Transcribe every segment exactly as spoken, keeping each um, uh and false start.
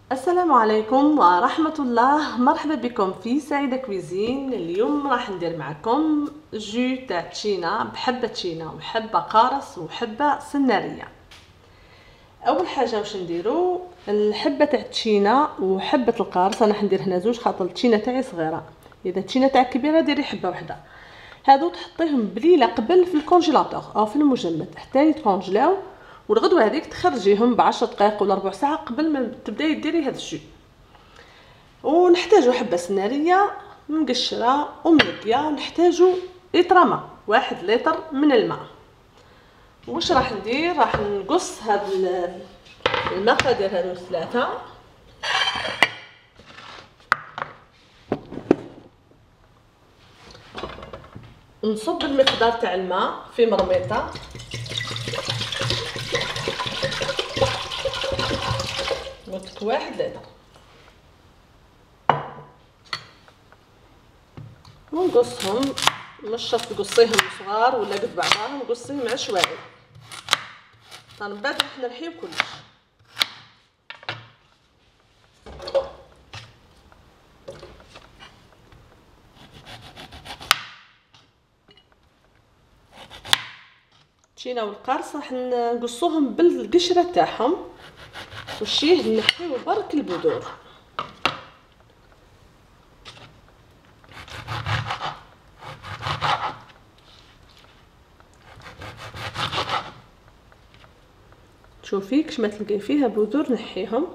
السلام عليكم ورحمة الله. مرحبا بكم في سعيدة كويزين. اليوم راح ندير معكم جو تاع تشينا بحبة تشينا وحبة قارص وحبة سنارية. اول حاجة واش نديرو الحبة تاع تشينا وحبة القارص. انا حندير هنا زوج خاطر التشينا تاعي صغيرة، اذا التشينا تاعك كبيرة ديري حبة واحدة. هادو تحطيهم بليلة قبل في الكونجيلاتور او في المجمد حتى يتكونجلاو، والغدوه هذيك تخرجيهم بعشر دقائق ولا ربع ساعه قبل ما تبداي ديري هذا الشيء. ونحتاجو حبه سناريه مقشره ومنقيه، ونحتاجو لتر ماء، واحد لتر من الماء. واش راح ندير؟ راح نقص هاد المقادير هادو الثلاثه. نصب المقدار تاع الماء في مرميطه، قلت واحد لتر، ونقصهم. مش شرط تقصيهم صغار ولا قد بعضهم، قصيهم عشوائي. طيب من بعد راح نرحيو كلش. التشينا والقارص راح نقصوهم بالقشره تاعهم، وشيه نحيو برك البذور. شوفي كش ما تلقاي فيها بذور نحيهم.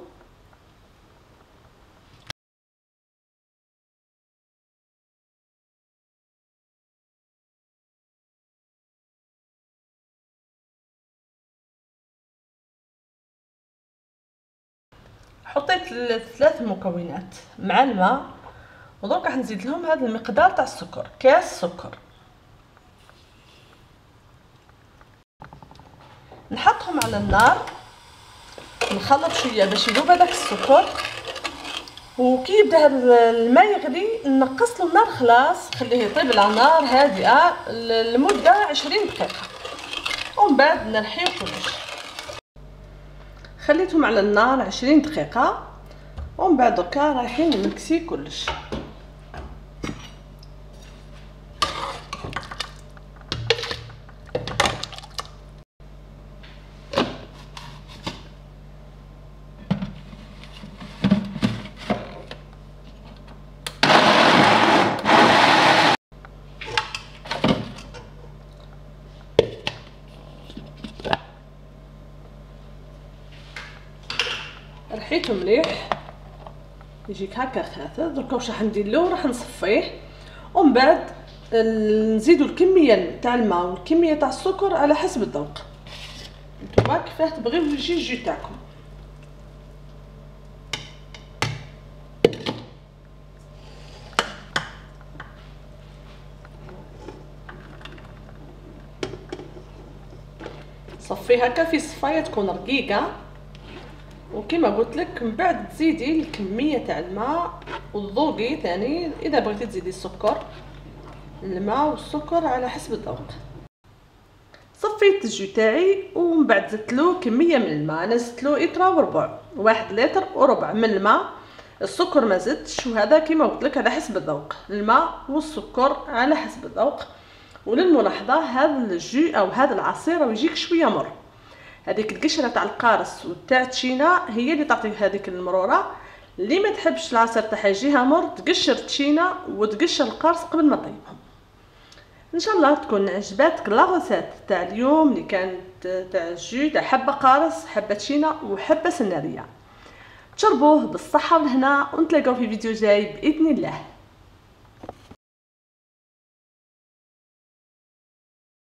حطيت الثلاث مكونات مع الماء، ودرك راح نزيد لهم هذا المقدار تاع السكر، كاس سكر. نحطهم على النار، نخلط شويه باش يذوب هذاك السكر. وكي يبدا الماء يغلي نقص له النار خلاص، خليه يطيب على نار هادئه لمده عشرين دقيقه، ومن بعد نرحيو كلش. خليتهم على النار عشرين دقيقه، ومن بعد دركا رايحين نكسي كلش. رحيته مليح يجيك هكا خاثر. دركا واش راح ندير له؟ راح نصفيه، ومن بعد نزيدو الكميه تاع الماء والكميه تاع السكر على حسب الذوق. نتوما كيفاه تبغيو يجي الجو تاعكم. صفيه هكا في صفايه تكون رقيقه، وكما قلت لك من بعد تزيدي الكميه تاع الماء وتذوقي ثاني. اذا بغيتي تزيدي السكر، الماء والسكر على حسب الذوق. صفيت الجو تاعي، ومن بعد زدت له كميه من الماء. انا زدت له لتر وربع، واحد لتر وربع من الماء. السكر ما زدتش، وهذا كما قلت لك على حسب الذوق، الماء والسكر على حسب الذوق. وللملاحظه هذا الجو او هذا العصير راه يجيك شويه مر. هذيك القشره تاع القارص وتاع تشينا هي اللي تعطي هذيك المروره. اللي ما تحبش العصير تاعها يجيها مر تقشر تشينا وتقشر القارص قبل ما طيبهم. ان شاء الله تكون عجباتك لاغوسات تاع اليوم اللي كانت تاع الجو تاع حبه قارص، حبه تشينا وحبه سناريه. تشربوه بالصحه والهنا، ونتلاقاو في فيديو جاي باذن الله.